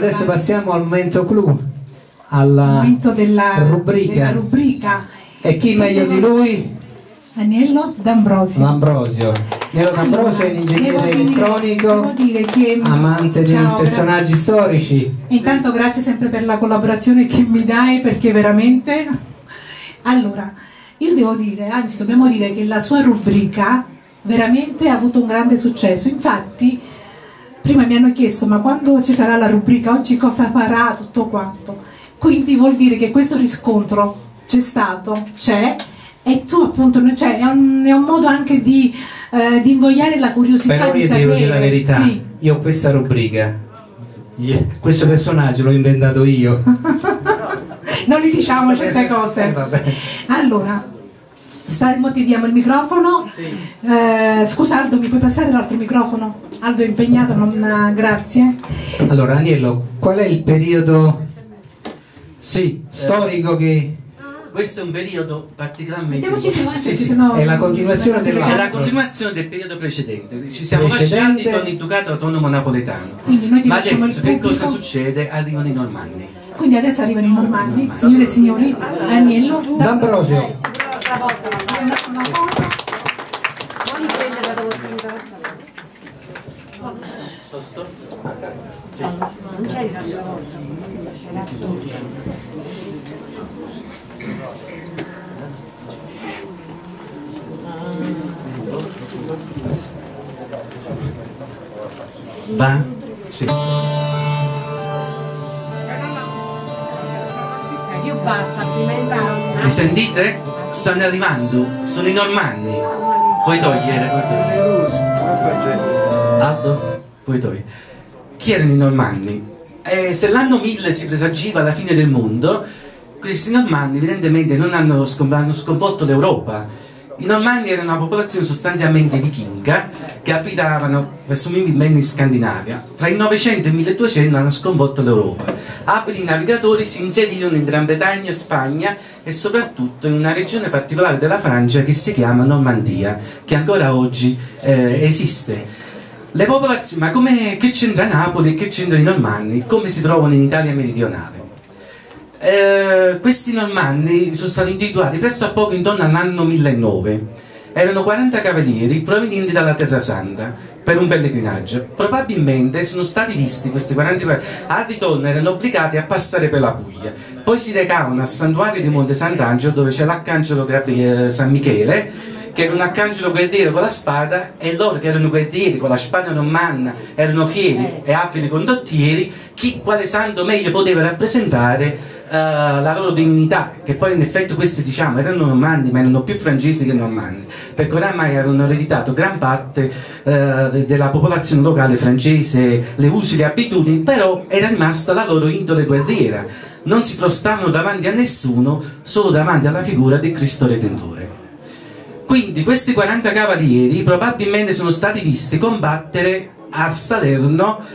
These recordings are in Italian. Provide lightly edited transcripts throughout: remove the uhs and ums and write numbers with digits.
Adesso passiamo al momento clou, alla rubrica. E chi meglio di lui? Agnello D'Ambrosio. Agnello D'Ambrosio è un ingegnere elettronico, amante dei personaggi storici. Intanto grazie sempre per la collaborazione che mi dai, perché veramente... Allora, io devo dire, anzi dobbiamo dire che la sua rubrica veramente ha avuto un grande successo. Infatti prima mi hanno chiesto: ma quando ci sarà la rubrica, oggi cosa farà, tutto quanto. Quindi vuol dire che questo riscontro c'è stato, c'è, e tu appunto, cioè, è un modo anche di invogliare la curiosità. Però di io sapere. devo dire la verità, sì. Io ho questa rubrica, questo personaggio l'ho inventato io. Non gli diciamo certe cose. Allora, ti diamo il microfono. Sì. Scusa Aldo, mi puoi passare l'altro microfono? Aldo è impegnato, grazie. Allora Agnello, qual è il periodo storico che... Questo è un periodo particolarmente... È la continuazione È la continuazione del periodo precedente. Ci siamo lasciati con il Ducato Autonomo Napoletano. Ma adesso che cosa succede? Arrivano i Normanni. Quindi adesso arrivano i Normanni. Signore e signori, Agnello D'Ambrosio. Tosto? Sì. Non c'è il nostro voto. Va? Sì. Io basta, Mi sentite? Stanno arrivando, sono i Normanni. Puoi togliere, Aldo, puoi togliere. Chi erano i Normanni? Se l'anno 1000 si presagiva la fine del mondo, questi Normanni evidentemente non hanno sconvolto l'Europa. I Normanni erano una popolazione sostanzialmente vichinga che abitavano presumibilmente in Scandinavia. Tra il 900 e il 1200 hanno sconvolto l'Europa. Abili navigatori si insedirono in Gran Bretagna e Spagna e soprattutto in una regione particolare della Francia che si chiama Normandia, che ancora oggi esiste. Le popolazioni, ma che c'entra Napoli e che c'entrano i Normanni? Come si trovano in Italia meridionale? Questi Normanni sono stati individuati presso a poco intorno all'anno 1009. Erano 40 cavalieri provenienti dalla Terra Santa per un pellegrinaggio. Probabilmente sono stati visti questi 40 cavalieri. Al ritorno erano obbligati a passare per la Puglia. Poi si recavano al santuario di Monte Sant'Angelo, dove c'è l'arcangelo San Michele, che era un arcangelo guerriero con la spada, e loro che erano guerrieri con la spada normanna erano fieri e abili condottieri. Quale santo meglio poteva rappresentare la loro divinità, che poi in effetti questi diciamo erano normanni, ma erano più francesi che normanni, perché oramai avevano ereditato gran parte della popolazione locale francese, le usi, le abitudini, però era rimasta la loro indole guerriera, non si prostavano davanti a nessuno, solo davanti alla figura di Cristo Redentore. Quindi questi 40 cavalieri probabilmente sono stati visti combattere a Salerno,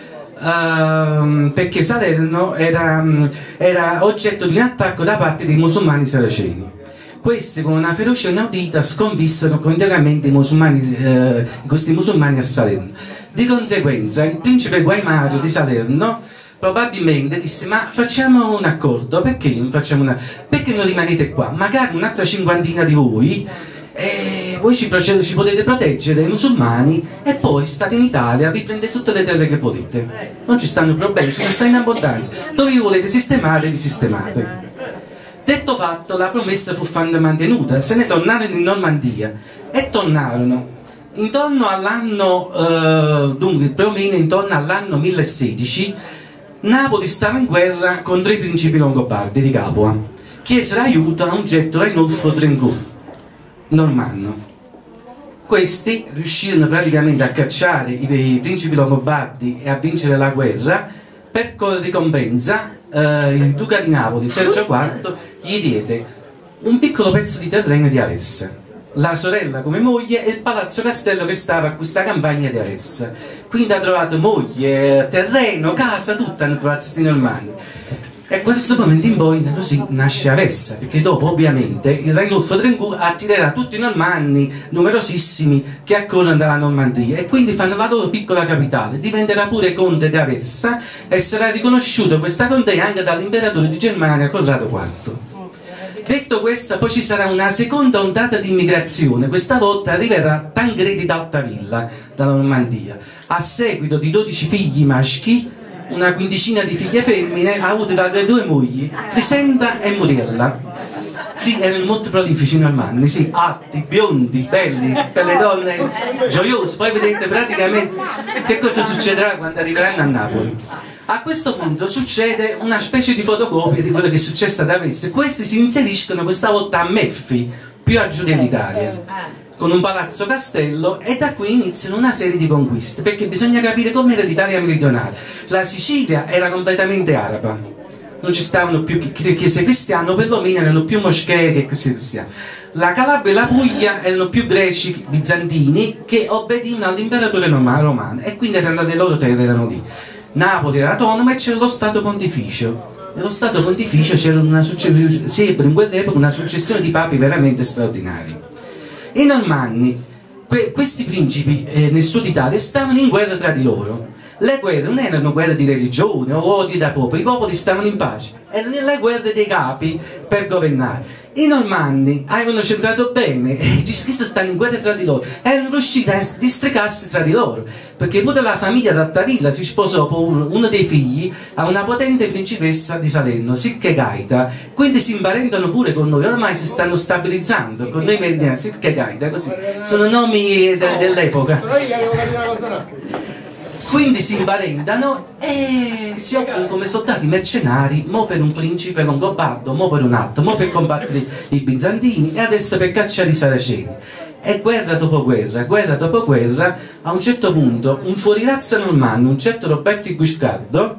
perché Salerno era oggetto di un attacco da parte dei musulmani saraceni. Questi con una ferocia inaudita sconfissero interamente questi musulmani a Salerno. Di conseguenza il principe Guaimario di Salerno probabilmente disse: ma facciamo un accordo, perché non rimanete qua? Magari un'altra cinquantina di voi voi ci potete proteggere dai musulmani e poi state in Italia, vi prendete tutte le terre che volete, non ci stanno problemi, ce ne sta in abbondanza, dove vi volete sistemare vi sistemate. Detto fatto, la promessa fu mantenuta, se ne tornarono in Normandia e tornarono intorno all'anno dunque più o meno intorno all'anno 1016. Napoli stava in guerra contro i principi longobardi di Capua, chiesero aiuto a un certo Rainulfo Trengoud, normanno. Questi riuscirono praticamente a cacciare i principi longobardi e a vincere la guerra. Per ricompensa il duca di Napoli, Sergio IV, gli diede un piccolo pezzo di terreno di Aressa, la sorella come moglie e il palazzo castello che stava a questa campagna di Aressa. Quindi ha trovato moglie, terreno, casa, tutto hanno trovato questi normanni. E da questo momento in poi così nasce Aversa, perché dopo ovviamente il Ranulfo Trengour attirerà tutti i normanni numerosissimi che accorrono dalla Normandia e quindi fanno la loro piccola capitale. Diventerà pure conte di Aversa e sarà riconosciuto questa contea anche dall'imperatore di Germania Corrado IV. Detto questo, poi ci sarà una seconda ondata di immigrazione. Questa volta arriverà Tancredi d'Altavilla dalla Normandia, a seguito di 12 figli maschi, una quindicina di figlie femmine, ha avuto dalle due mogli, Frisenda e Muriella. Sì, erano molto prolifici i normanni, sì, alti, biondi, belli, belle donne, gioiosi. Poi vedete praticamente che cosa succederà quando arriveranno a Napoli. A questo punto succede una specie di fotocopia di quello che è successo ad Aversa. Questi si inseriscono questa volta a Melfi, più a giù dell'Italia, con un palazzo castello, e da qui iniziano una serie di conquiste, perché bisogna capire com'era l'Italia meridionale. La Sicilia era completamente araba, non ci stavano più chiese cristiane, perlomeno erano più moschee che chiese cristiane. La Calabria e la Puglia erano più greci bizantini che obbedivano all'imperatore romano e quindi erano le loro terre, erano lì. Napoli era autonoma e c'era lo Stato Pontificio. Nello Stato Pontificio c'era in quell'epoca una successione di papi veramente straordinari. I normanni, questi principi nel sud Italia, stavano in guerra tra di loro. Le guerre non erano guerre di religione o odi da popoli, i popoli stavano in pace, erano le guerre dei capi per governare. I normanni avevano centrato bene, i gischisti stanno in guerra tra di loro, erano riusciti a districarsi tra di loro, perché pure la famiglia d'Altavilla si sposò con uno dei figli a una potente principessa di Salerno, Sicche Gaeta, quindi si imparentano pure con noi, ormai si stanno stabilizzando con noi meridiani, Sicche Gaeta, così, sono nomi dell'epoca. Quindi si imparentano e si offrono come soldati mercenari, mo per un principe longobardo, mo per un altro, mo per combattere i bizantini e adesso per cacciare i saraceni. E guerra dopo guerra, a un certo punto un fuorirazza normanno, un certo Roberto Guiscardo,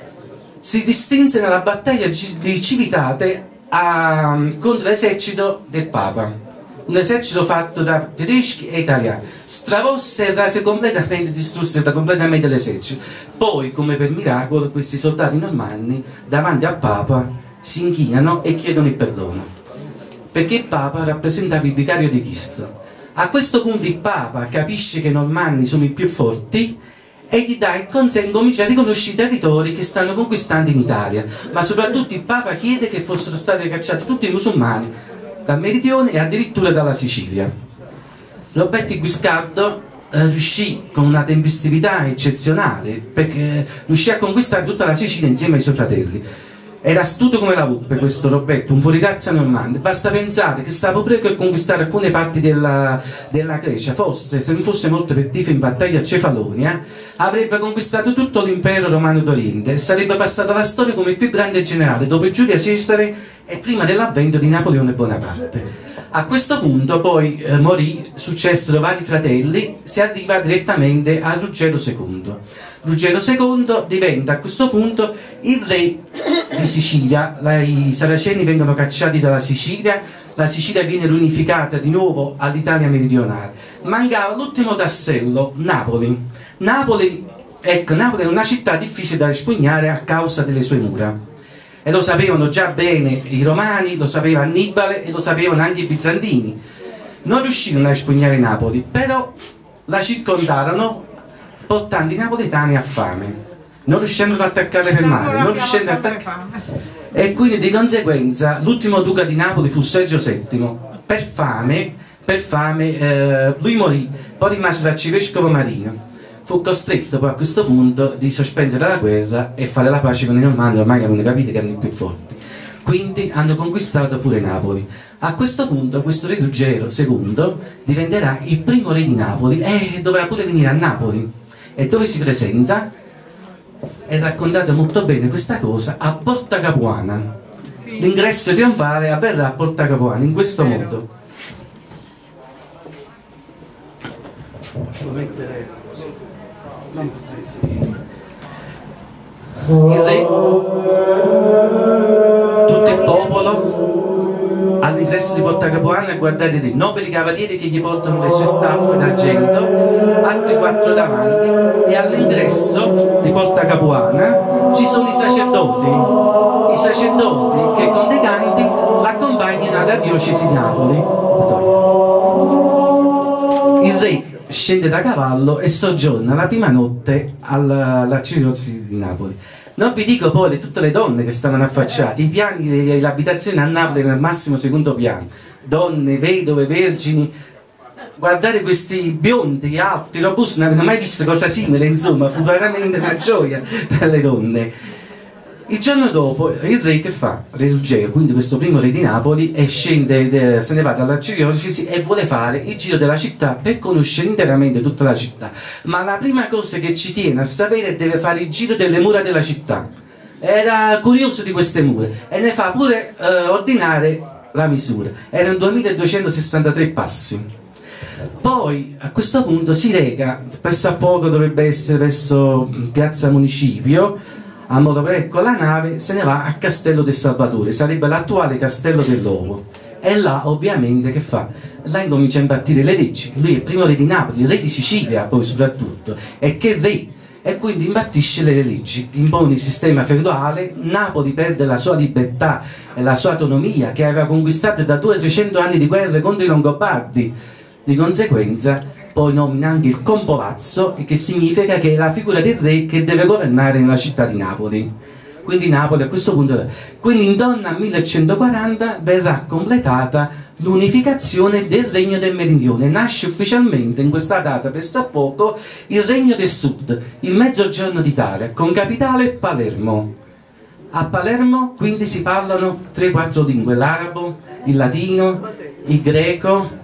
si distinse nella battaglia di Civitate contro l'esercito del Papa. Un esercito fatto da tedeschi e italiani, stravosse e rase completamente, distrusse completamente l'esercito. Poi, come per miracolo, questi soldati normanni davanti al Papa si inchinano e chiedono il perdono, perché il Papa rappresentava il vicario di Cristo. A questo punto il Papa capisce che i normanni sono i più forti e gli dà il consenso, comincia a riconoscere i territori che stanno conquistando in Italia, ma soprattutto il Papa chiede che fossero stati cacciati tutti i musulmani dal meridione e addirittura dalla Sicilia. Roberto Guiscardo riuscì con una tempestività eccezionale, perché riuscì a conquistare tutta la Sicilia insieme ai suoi fratelli. Era astuto come la volpe questo Roberto, un fuoricazza normanno. Basta pensare che stava proprio per conquistare alcune parti della Grecia. Forse, se non fosse molto rettivo in battaglia a Cefalonia, avrebbe conquistato tutto l'impero romano d'Oriente e sarebbe passato alla storia come il più grande generale dopo Giulio Cesare e prima dell'avvento di Napoleone Bonaparte. A questo punto poi morì, successero vari fratelli, si arriva direttamente a Ruggero II. Ruggero II diventa a questo punto il re di Sicilia, i saraceni vengono cacciati dalla Sicilia, la Sicilia viene riunificata di nuovo all'Italia meridionale. Mancava l'ultimo tassello, Napoli. Napoli è una città difficile da espugnare a causa delle sue mura. E lo sapevano già bene i romani, lo sapeva Annibale e lo sapevano anche i bizantini. Non riuscirono a espugnare Napoli, però la circondarono portando i napoletani a fame, non riuscendo ad attaccare per mare, non riuscendo ad attaccare. E quindi di conseguenza l'ultimo duca di Napoli fu Sergio VII. Per fame lui morì, poi rimase l'arcivescovo Marino. Fu costretto poi a questo punto di sospendere la guerra e fare la pace con i normanni, ormai avevano capito che erano i più forti. Quindi hanno conquistato pure Napoli. A questo punto questo re Ruggero II diventerà il primo re di Napoli e dovrà pure venire a Napoli. E dove si presenta? È raccontata molto bene questa cosa a Porta Capuana. L'ingresso trionfale avverrà a Porta Capuana in questo modo. Il re, tutto il popolo all'ingresso di Porta Capuana a guardare i nobili cavalieri che gli portano le sue staffe d'argento, altri 4 davanti, e all'ingresso di Porta Capuana ci sono i sacerdoti che con dei canti l'accompagnano alla diocesi di Napoli. Il re scende da cavallo e soggiorna la prima notte all'arcidiocesi di Napoli. Non vi dico poi tutte le donne che stavano affacciate, i piani dell'abitazione a Napoli erano al massimo secondo piano, donne, vedove, vergini. Guardare questi biondi, alti, robusti, non avevano mai visto cosa simile, insomma, fu veramente una gioia per le donne. Il giorno dopo il re che fa? Re Ruggero, quindi questo primo re di Napoli, e scende, se ne va dall'arcidiocesi e vuole fare il giro della città per conoscere interamente tutta la città. Ma la prima cosa che ci tiene a sapere è deve fare il giro delle mura della città. Era curioso di queste mura e ne fa pure ordinare la misura. Erano 2263 passi. Poi a questo punto si reca, presso a poco dovrebbe essere verso Piazza Municipio, a modo per ecco la nave se ne va a Castello del Salvatore, sarebbe l'attuale Castello dell'Ovo, e là ovviamente che fa? Là incomincia a impartire le leggi. Lui è il primo re di Napoli, il re di Sicilia poi soprattutto, e che re, e quindi impartisce le leggi, impone il sistema feudale. Napoli perde la sua libertà e la sua autonomia che aveva conquistato da 200-300 anni di guerre contro i Longobardi. Di conseguenza poi nomina anche il compolazzo, che significa che è la figura del re che deve governare nella città di Napoli. Quindi Napoli a questo punto, quindi intorno al 1140 verrà completata l'unificazione del Regno del Meridione. Nasce ufficialmente in questa data pressappoco il Regno del Sud, il Mezzogiorno d'Italia, con capitale Palermo. A Palermo quindi si parlano 3-4 lingue: l'arabo, il latino, il greco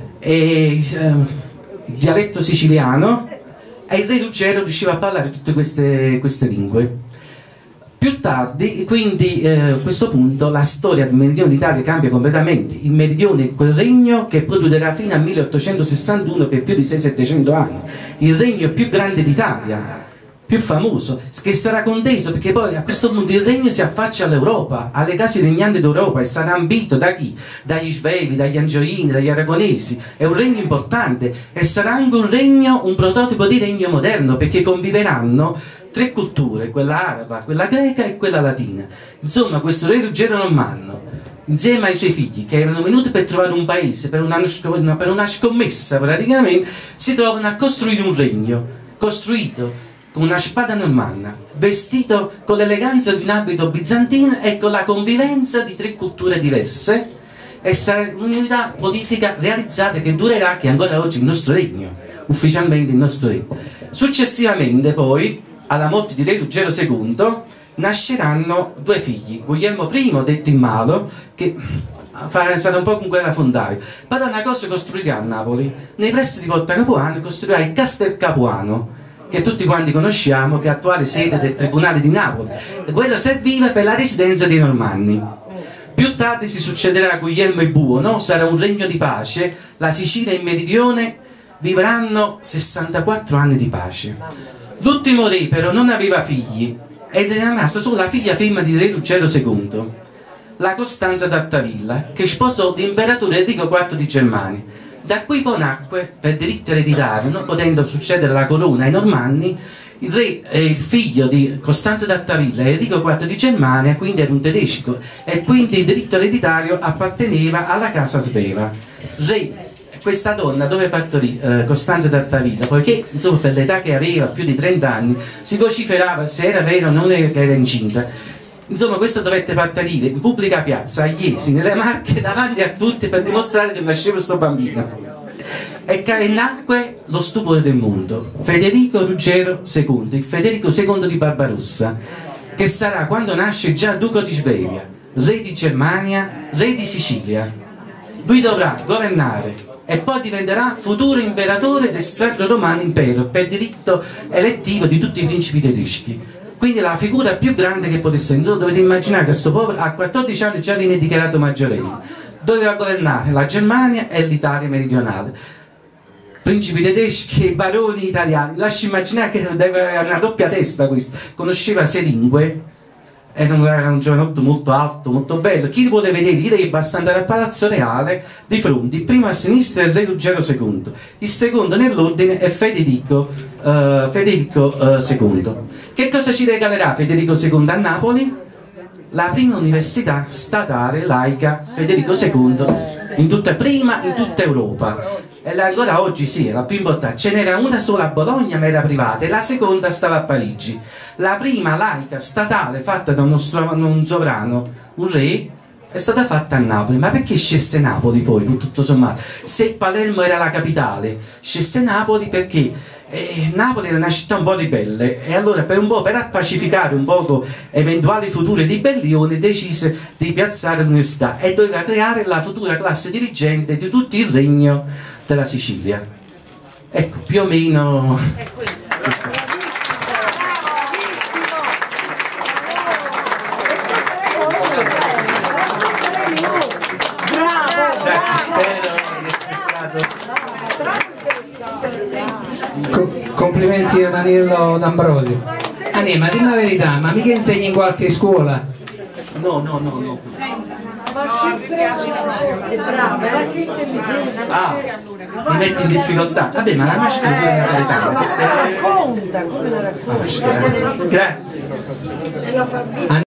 e il dialetto siciliano, e il re Ruggero riusciva a parlare tutte queste lingue. Più tardi, quindi a questo punto, la storia del Meridione d'Italia cambia completamente. Il Meridione è quel regno che produrrà fino al 1861 per più di 600-700 anni, il regno più grande d'Italia, più famoso, che sarà conteso perché poi a questo punto il regno si affaccia all'Europa, alle case regnanti d'Europa, e sarà ambito da chi? Dagli Svevi, dagli Angioini, dagli Aragonesi. È un regno importante e sarà anche un regno, un prototipo di regno moderno, perché conviveranno 3 culture, quella araba, quella greca e quella latina. Insomma, questo re Ruggero Normanno, insieme ai suoi figli che erano venuti per trovare un paese, per una scommessa praticamente, si trovano a costruire un regno costruito con una spada normanna, vestito con l'eleganza di un abito bizantino e con la convivenza di 3 culture diverse, e sarà un'unità politica realizzata che durerà, che ancora oggi il nostro regno, ufficialmente il nostro regno. Successivamente poi, alla morte di re Ruggero II, nasceranno 2 figli, Guglielmo I, detto il Malo, che sarà un po' con guerra fondaio. Però una cosa costruirà a Napoli, nei pressi di Porta Capuano costruirà il Castel Capuano, che tutti quanti conosciamo, che è attuale sede del Tribunale di Napoli. Quello serviva per la residenza dei Normanni. Più tardi si succederà a Guglielmo il Buono, sarà un regno di pace, la Sicilia e il Meridione vivranno 64 anni di pace. L'ultimo re però non aveva figli ed è rimasta solo la figlia femmina di re Ruggero II, la Costanza d'Altavilla, che sposò l'imperatore Enrico IV di Germania. Da qui poi nacque, per diritto ereditario, non potendo succedere la corona ai Normanni, il re è il figlio di Costanza d'Altavilla e Enrico IV di Germania, quindi era un tedesco, e quindi il diritto ereditario apparteneva alla casa sveva. Questa donna dove partorì Costanza d'Altavilla, poiché insomma per l'età che aveva, più di 30 anni, si vociferava se era vero o non era che era incinta. Insomma, questa dovette partorire in pubblica piazza a Iesi, nelle Marche, davanti a tutti, per dimostrare che nasceva questo bambino. E nacque lo stupore del mondo, Federico Ruggero II, il Federico II di Barbarossa, che sarà, quando nasce, già duca di Svevia, re di Germania, re di Sicilia. Lui dovrà governare e poi diventerà futuro imperatore del Sacro Romano Impero per diritto elettivo di tutti i principi tedeschi. Quindi la figura più grande che potesse. Insomma, dovete immaginare che questo povero a 14 anni già viene dichiarato maggiorenne, doveva governare la Germania e l'Italia meridionale, principi tedeschi e baroni italiani. Lasci immaginare che aveva una doppia testa questa, conosceva 6 lingue, era un giovanotto molto alto, molto bello. Chi vuole vedere i re basta andare al Palazzo Reale di fronte. Il primo a sinistra è il re Ruggero II, il secondo nell'ordine è Federico II. Che cosa ci regalerà Federico II a Napoli? la prima università statale laica Federico II in tutta Europa, e ancora oggi sì, è la più importante. Ce n'era una sola a Bologna, ma era privata, e la seconda stava a Parigi. La prima laica statale fatta da un sovrano, un re, è stata fatta a Napoli. Ma perché scelse Napoli poi, tutto sommato? Se Palermo era la capitale, scelse Napoli perché Napoli era una città un po' ribelle, e allora per appacificare un poco eventuali future ribellioni decise di piazzare l'università, e doveva creare la futura classe dirigente di tutto il regno della Sicilia. Ecco, più o meno. Grazie, spero di essere stato. Complimenti a Danilo D'Ambrosio. Anni, ma dimmi la verità, ma mica insegni in qualche scuola? No. Ah, mi metti in difficoltà. Vabbè, ma la maschera è napoletana. Racconta come la racconta. Grazie.